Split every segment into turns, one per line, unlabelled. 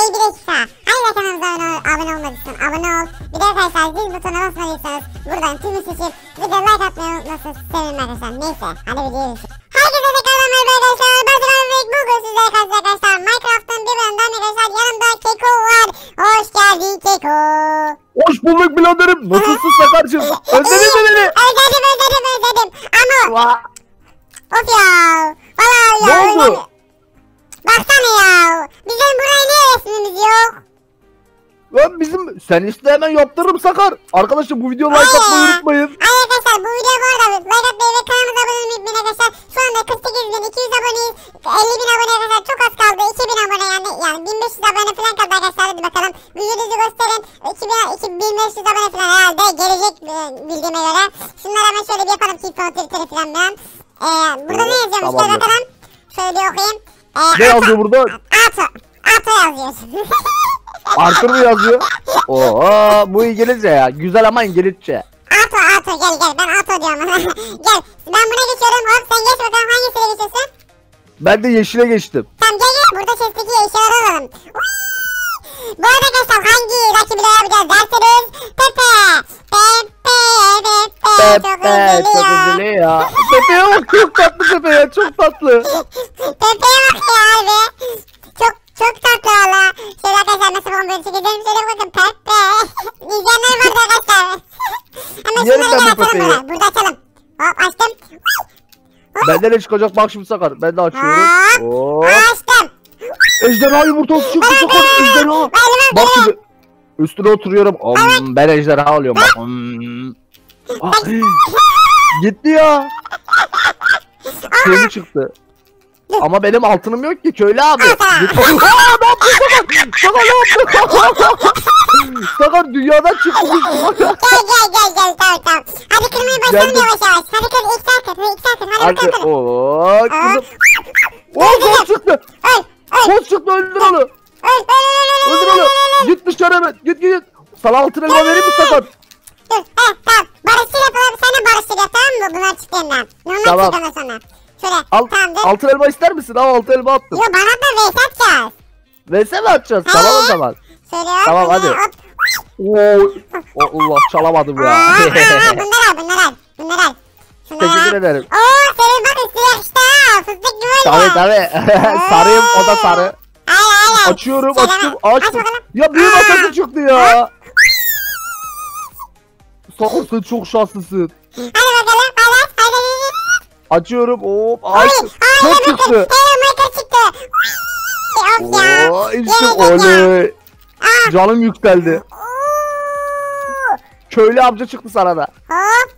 bir dakika. Hangi kanalımıza abone olmadıysan abone ol. Bir de arkadaşlar zil butonuna basmadıysanız buradan tümü seçip bir de like atmayı unutmasın. Sevinirim arkadaşlar. Neyse hadi videoya geçelim. Herkese tekrardan merhaba arkadaşlar. Ben Ziravet. Bugün sizlere karşı arkadaşlar Minecraft'ın bir bölümünden arkadaşlar yanımda Keko var. Hoş geldin Keko.
Hoş bulduk biraderim. Nasılsın Sakar'cığım? Özledin mi beni?
Özledim. Ama of ya. Vallahi
ne
ya.
oldu?
Baksana ya. Bizim buraya niye resmimiz yok?
Lan sen iste hemen yaptırırım Sakar. Arkadaşlar bu videoya like atmayı unutmayın.
Arkadaşlar bu video bu arada like atmayı ve kanalımıza abone olmayı unutmayın arkadaşlar. Şu anda 48.200 aboneyiz. 50.000 abone arkadaşlar, çok az kaldı. 2.000 abone yani 1.500 abone falan kaldı arkadaşlar. Hadi bakalım. Yüzünüzü gösterin. 2.500 abone falan herhalde gelecek bildiğime göre. Şunları hemen şöyle bir yapalım. Keep Twitter'ı falan ben. Burada ne yazıyormuş? Şöyle bakalım. Şöyle bir okuyayım.
Ne yazıyor burada?
Ato yazıyor.
Arthur mu yazıyor? Oo, bu İngilizce ya. Güzel ama İngilizce.
Ato gel ben Ato diyorum. Gel ben buna geçiyorum, hop sen geç bakalım, hangisine geçiyorsun?
Ben de yeşile geçtim.
Tamam gel burada chest'teki eşyaları alalım. Bu arada arkadaşlar hangi rakibiyle yapacağız derseniz Pepe çok üzülüyor.
Ya. Pepe'ye bak, çok tatlı Pepe ya, çok tatlı.
Pepe'ye bak ya abi. Çok tatlı valla. Şöyle arkadaşlar nasıl bombayı çekeceğim. Şöyle bakın Pepe. İzleyenler vardı arkadaşlar. Hemen şunları gel açalım böyle. Burada açalım. Hop açtım.
Benden ne çıkacak bak şimdi Sakar. Ben de açıyorum.
Hop açtım.
Ejderha yumurtası çıktı Sakar. Ejderha. Bak şimdi. Üstüne oturuyorum. Ben ejderha alıyorum bak. Gitti ya. Köylü çıktı. Ama benim altınım yok ki köylü abi. Ne yapıyorsun Sakar? Sakar dünyadan çıkmış.
Gel tamam. Hadi kırmayı başlayalım yavaş. Hadi kır ilk sen kır. Hadi bakalım.
Ooo kızım. Boz çıktı. Boz çıktı, öldür onu. Öldür onu. Git dışarı hemen. Git. Sana altın elma vereyim mi Sakar?
Dur tamam. Barışçıl yapalım. Sen de barışçıl yap, tamam mı? Bunlar çıktığından. Normal çıktığından sonra. Şöyle tamamdır.
Altın elma ister misin? Al altın elma attım.
Yo bana da vs atacağız.
Vs mi atacağız? Tamam o zaman.
Şöyle
tamam hadi. Allah çalamadım ya.
Bunlar al.
Teşekkür ederim.
Senin bak üstü yakıştı ha. Fıstık gibi oldu.
Tabii. Sarıyım, o da sarı.
Aynen.
Açıyorum. Ya büyü masası çıktı ya. Sakın sen çok şanslısın.
Hadi bakalım. Hadi.
Açıyorum. Hop. Çok çıktı. İşte oley. Canım yükseldi. Köylü amca çıktı sana da.
Hop.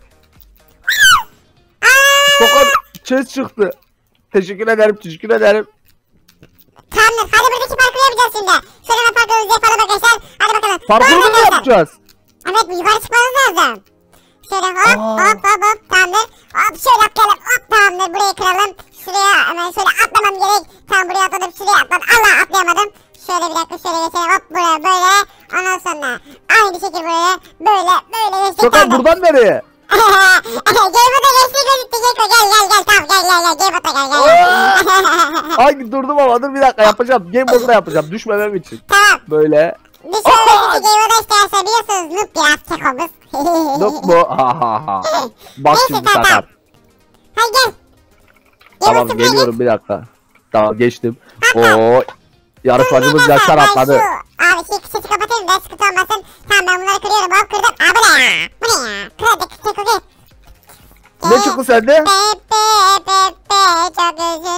Sakın chest çıktı. Teşekkür ederim.
Tamamdır. Hadi buradaki parkuru yapacağız şimdi. Şöyle parkurumuzu yapalım arkadaşlar. Hadi bakalım.
Parkuru mu yapacağız?
Evet, yukarı çıkmamız lazım. Şöyle hop. Tamamdır. Hop şöyle atlayalım. Hop tamamdır. Burayı kıralım. Şuraya hemen şöyle atlamam gerek. Tamam buraya atladım. Şuraya atladım. Allah atlayamadım. Şöyle bir dakika şöyle geçelim. Hop buraya böyle. Ondan sonra aynı şekilde buraya. Böyle geçtik.
Sakın buradan nereye?
Gamebot'a geçtik gözüktü. Gel. Tamam gel. Gamebot'a gel.
Ay durdum ama dur bir dakika yapacağım. Game mode'da yapacağım düşmemem için.
Tamam.
Böyle.
Bir sonraki Gamebot'a istersen biliyorsunuz noob biraz kekomuz.
Noob mu? Bak şimdi Sakar.
Hadi gel.
Tamam geliyorum bir dakika. Tamam geçtim. Yarışmacımız Yaşar atladı.
Abi sesi kapatayım da sıkıntı olmasın. Tamam ben bunları kırıyorum. Hop kırdım. Abi bu ne ya? Kırdık. Keko.
Ne çıktı sende?
Pepe çok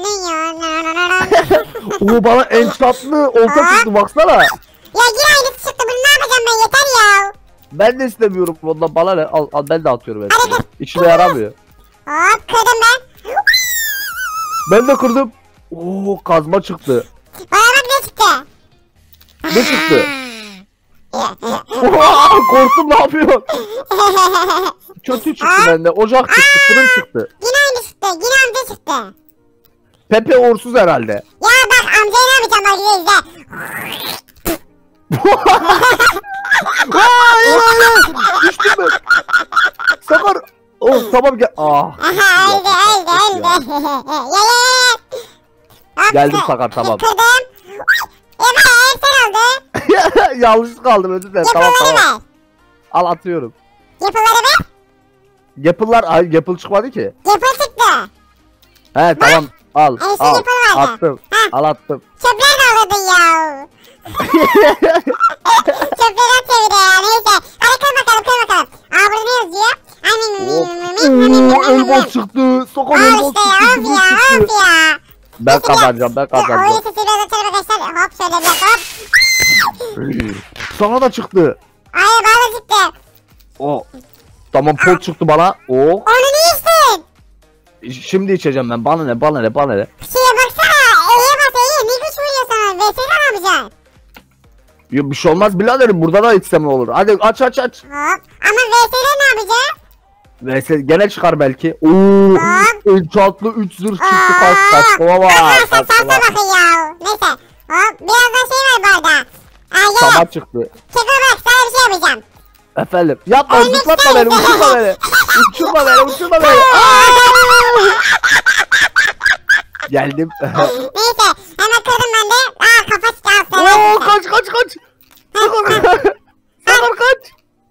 üzülüyor.
Bana enchantlı olta çıktı baksana.
Ya yine aynısı çıktı. Bunu ne yapacağım ben, yeter ya.
Ben de istemiyorum ondan, bana ne? Al ben de atıyorum.
Hadi.
İşime yaramıyor.
Hop kırdım ben.
Ben de kırdım. Kazma çıktı.
Bana bak ne çıktı.
Ne çıktı? Korktum, ne yapıyorsun? Kötü çıktı bende. Ocak çıktı, fırın çıktı.
Yine aynı çıktı. Yine amca çıktı.
Pepe uğursuz herhalde.
Ya bak amcayı ne yapacağım bak izle.
Hayır. Düştüm ben. Sakar. Tamam gel.
Öldü. Ya.
Geldim Sakar, tamam.
Kırdım. Sen aldın.
yanlışlık aldım, özür dilerim. Tamam
Yapıları
tamam.
ver.
Al atıyorum.
Yapıları ver.
Yapılar, ay yapıl çıkmadı ki.
Yapı çıktı.
He tamam al
En son
al
yapı vardı.
attım.
Ha.
Al attım.
Çöpler de alırdın ya. Çöpleri at çevire ya. Neyse. Hadi kır bakalım kır bakalım. Aa burada ne yazıyor?
Oo, elmas çıktı. Sakar
Al
elmas
işte ya.
çıktı.
Of ya.
Zümrüt
Of
çıktı.
ya.
Ben kazanacağım, ben
Dur, oyun
kazanacağım.
sesi biraz açalım arkadaşlar. Hop şöyle bir dakika, hop.
Sana da çıktı.
Ay bana çıktı.
O. Tamam pot çıktı bana. O.
Onu ne içtin?
Şimdi içeceğim ben. Bana ne? Bana ne? Bana ne?
Şeye baksana. E'ye bas E'ye. Ne güç vuruyor sana? VS'de ne yapacaksın?
Ya bir şey olmaz biraderim. Burada da içsem ne olur? Hadi aç aç aç.
Hop. Ama VS'de ne yapacaksın?
Neyse gene çıkar belki. Oo. Enchantlı 3 zırh çıktı kaç kaç. Kova var.
Sen salsa bakın ya. Neyse. Hop. Birazdan şey var bu arada. Aa gel.
Tamam çıktı.
Keko bak sana bir şey yapacağım.
Efendim. Yapma
Ölmek
zıplatma beni.
isterim.
Uçurma beni. Uçurma beni. Uçurma beni. Geldim.
Neyse. Hemen kırdım ben de. Aa kafa çıktı. Al sana.
Oo kaç kaç kaç. Sakar kaç.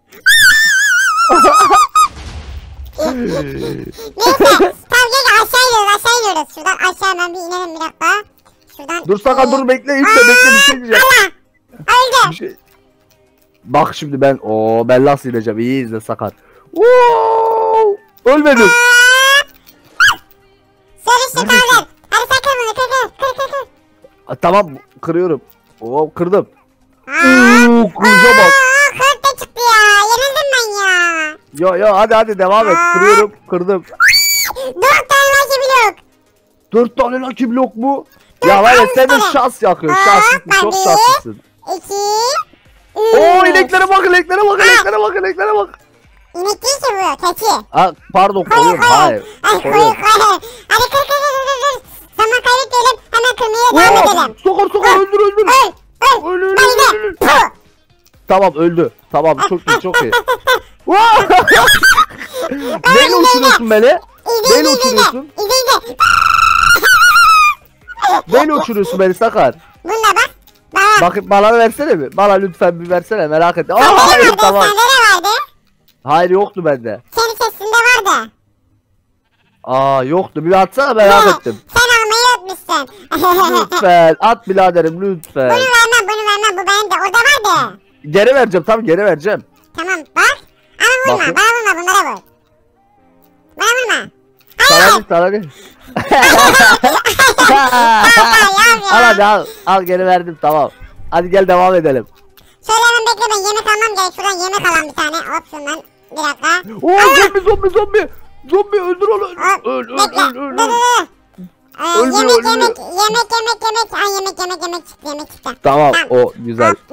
Neyse. Tamam gel aşağı iniyoruz aşağı iniyoruz. Şuradan aşağı hemen bir inelim bir dakika. Şuradan.
Dur Sakar dur bekle. İlk de bekle bir şey diyeceğim.
Allah.
Bir
Öldü.
şey. Bak şimdi ben ben nasıl ineceğim, iyi izle Sakar. Oo! Ölmedim.
Sarı
Neredesin?
kaldır. Hadi sen kır bunu kır.
Tamam kırıyorum. Oo kırdım.
Aa.
Kılıca bak.
Kırık da çıktı ya. Yenildim ben ya.
Yo hadi devam et. Kırıyorum kırdım.
4 tane var gibi yok.
4 tane lucky blok mu? Ya var ya sen de şans yakıyorsun. Şanslısın, çok şanslısın.
2
Oo ineklere bak ineklere bak ineklere bak ineklere bak.
İnek değil ki bu. Keçi.
Ha, pardon koyun hayır.
Ay koyun
Koyun.
koyun. Hadi kır. Zaman kaybetmeyelim. Hemen kırmaya devam edelim.
Sakar öldür.
Öl. Ben de. Puh.
Tamam öldü. Tamam çok iyi çok iyi. Neyle uçuruyorsun beni? Neyle uçuruyorsun?
İzle.
Neyle uçuruyorsun beni Sakar?
Bununla bak. Bak.
Bak bana versene mi? Bana lütfen bir versene merak ettim.
Sende
Aa,
ne
hayır
vardı?
tamam.
Sende ne vardı?
Hayır yoktu bende.
Senin chestinde vardı.
Aa yoktu. Bir atsana merak ettim.
Sen almayı unutmuşsun.
Lütfen at biraderim lütfen.
Bunu vermem. Bu bende. Orada vardı.
Geri vereceğim tamam geri vereceğim.
Tamam bak. Ama vurma.
Bakın.
Bana vurma. Bunlara vur. Bana vurma.
Sana değil. Al hadi al geri verdim tamam. Hadi gel devam edelim.
Şöyle hemen bekle ben yemek almam gerek. Şuradan yemek alalım bir tane. Hop şundan. Bir dakika.
Oo zombi. Zombi öldür onu.
Hop.
Öl.
Bekle. Dur.
Ölmüyor,
Yemek.
ölmüyor.
Ha yemek çıktı.
Tamam o güzel.
Hop,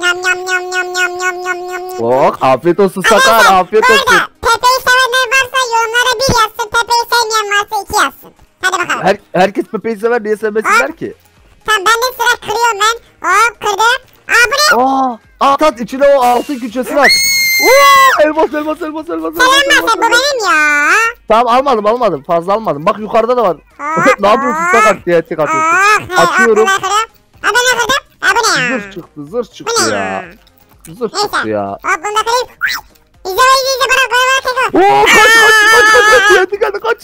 Yam.
Oh afiyet olsun Sakar afiyet
Bu
olsun.
arada Pepe'yi sevenler varsa yorumlara 1 yazsın. Pepe'yi sevmeyen varsa 2 yazsın. Hadi bakalım.
Herkes Pepe'yi sever niye sevmesinler ki?
Tamam ben de sıra kırıyorum ben. Hop kırdım. Aa bu ne?
At içine o altın küçesini at. Oo, elmas.
Selam Mase bu benim ya.
Tamam almadım fazla almadım. Bak yukarıda da var.
Hop,
Ne yapıyorsun
hop.
Sakar diye tek atıyorsun. Açıyorum.
Abi ne kırdım? Abi ne ya?
Zırh çıktı ya. Zırh
Neyse.
çıktı ya.
Hop bunu da kırayım. İzle bana tekrar.
Oo kaç TNT geldi kaç.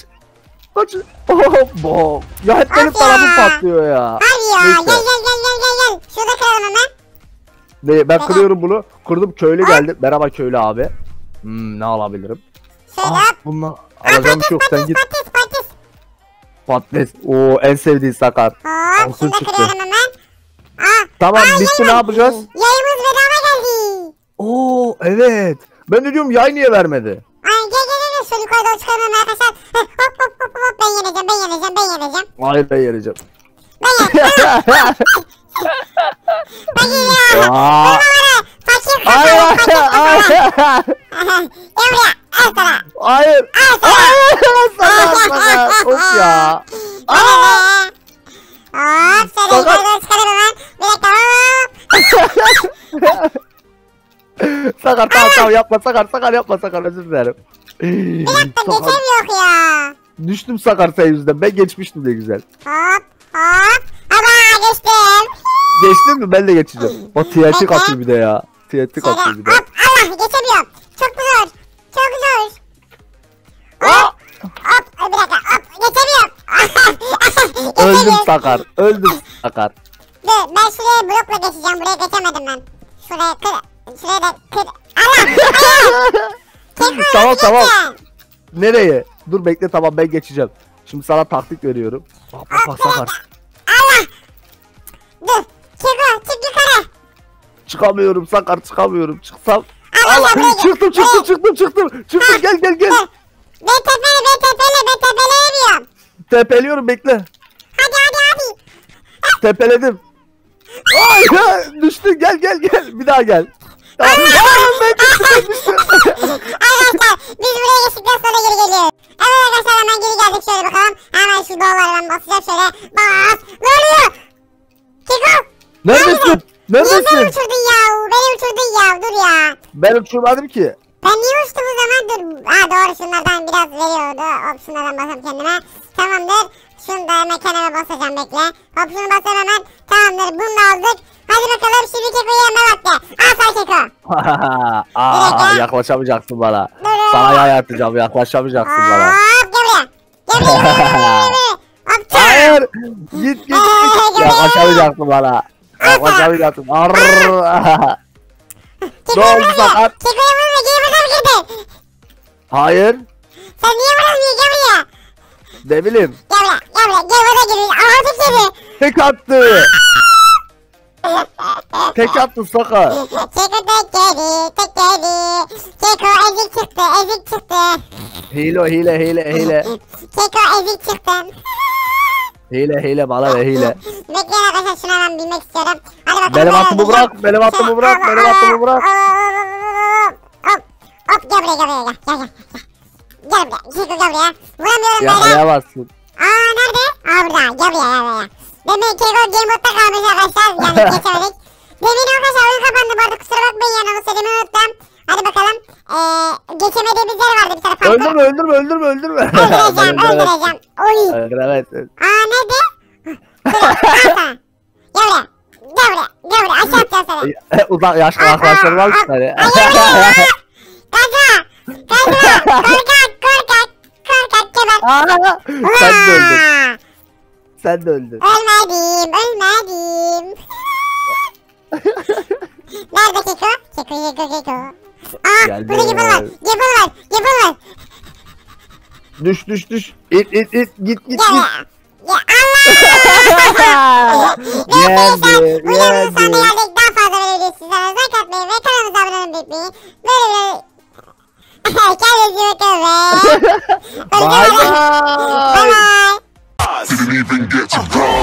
Oh, ya hep benim
Of ya.
tarafım patlıyor ya.
Hadi ya
Neyse.
gel. Şurada kıralım hemen.
Ben kırıyorum bunu. Kırdım köylü geldi. Merhaba köylü abi. Ne alabilirim?
Şöyle
Ah,
hop.
bununla alacağım bir şey yok. Sen git.
Patates.
Patates. Oo en sevdiğin Sakar.
Hop
Olsun
şunu da
çıktı.
kırıyorum hemen.
Tamam bitti ne yapacağız?
Yayımız bedava geldi.
Oo evet. Ben de diyorum yay niye vermedi?
Ay gel. Şu yukarıda doğru çıkaralım arkadaşlar. Hop. Ben yeneceğim.
Hayır ben yereceğim.
Ben yeneceğim.
Aa,
Fakir
hayır.
Gel buraya. Al sana.
Hayır. Sakar. Of ya.
Hop şöyle yukarıda doğru çıkaralım hemen. Bir dakika.
Sakar tamam yapma Sakar özür dilerim.
Bir dakika
Sakar,
geçemiyor ya.
düştüm Sakar senin yüzünden. Ben geçmiştim ne güzel.
Hop. Ama geçtim.
Geçtin mi? Ben de geçeceğim. O TNT
Bekle.
katıyor bir de ya. TNT katıyor bir de.
Hop Allah geçemiyorum. Çok zor. Çok zor.
Aa!
Hop bir dakika hop geçemiyorum.
Öldüm Sakar. Öldüm Sakar.
Dur ben şuraya blokla geçeceğim. Buraya geçemedim ben. Şuraya kır. Şuraya da kır. Allah.
Tamam tamam. Nereye? Dur bekle tamam ben geçeceğim. Şimdi sana taktik veriyorum. Bak Sakar.
Allah. Dur. Çık yukarı.
Çıkamıyorum Sakar çıkamıyorum. Çıksam.
Allah,
Allah
buraya gel.
çıktım. Çıktım gel.
Ben tepeleyemiyorum.
Tepeliyorum bekle.
Hadi.
Tepeledim. Ay düştün gel. Bir daha gel. Tamam. Ben düştüm.
Arkadaşlar biz buraya geçtikten sonra geri geliyoruz. Evet arkadaşlar hemen geri geldik şöyle bakalım. Hemen şu doğaları ben basacağım şöyle. Bas. Ne oluyor? Keko.
Neredesin?
Niye beni uçurdun ya? Beni uçurdun ya. Dur ya.
Ben uçurmadım ki.
Ben niye uçtum o zaman? Dur. Ha doğru şunlardan biraz veriyordu. Hop şunlardan basayım kendime. Tamamdır. Şunu da hemen kenara basacağım bekle. Hop şunu basayım hemen. Tamamdır bunu da aldık. Hadi bakalım şimdi Keko'yu yeme vakti. Al sana Keko.
Aa, yaklaşamayacaksın bana. Sana yay atacağım yaklaşamayacaksın bana.
Hop gel buraya. Hop çak.
Hayır. Git. Yaklaşamayacaksın bana. Yaklaşamayacaksın. Arrrr. Ne oldu Sakar?
Keko'ya vurma geri bakalım girdi.
Hayır.
Sen niye vuramıyorsun gel buraya.
Ne bileyim.
Gel buraya gir. Ağzı kedi.
Tek attı. Tek attı Sakar.
Keko tek kedi. Keko ezik çıktı.
Hile.
Keko ezik çıktı.
Hile bana ve hile.
Bekleyin arkadaşlar şuna ben bilmek istiyorum. Hadi bakalım.
Benim atımı bırak. Benim atımı bırak.
Hop gel buraya gel. Gel buraya. Keko gel buraya. Vuramıyorum böyle.
Yakalayamazsın.
Aa nerede? Aa burada. Gel buraya. Demin Keko game modda kalmış arkadaşlar. Yani geçemedik. Demin arkadaşlar oyun kapandı bu arada kusura bakmayın yani onu söylemeyi unuttum. Hadi bakalım. Geçemediğimiz yer vardı bir tane farklı.
Öldürme.
Öldüreceğim. Oy.
Öldüremezsin.
Aa nerede? Şurada. Gel buraya. Aşağı atacağım seni.
Uzak yaklaştırma al seni.
Kaçma. Korkak geber.
Sen de öldün.
Ölmedim. Nerede Keko? Keko. Aa
Geldi.
burada Gepal var.
Düş. İt. Git.
Ya Allah!
Yendi.
Bu yanın sonuna geldik. Daha fazla böyle sizlere like atmayı ve kanalımıza abone olmayı unutmayın. Böyle. Kendinize iyi bakın ve.
Bye bye.
Bye bye.
Didn't even get to cross.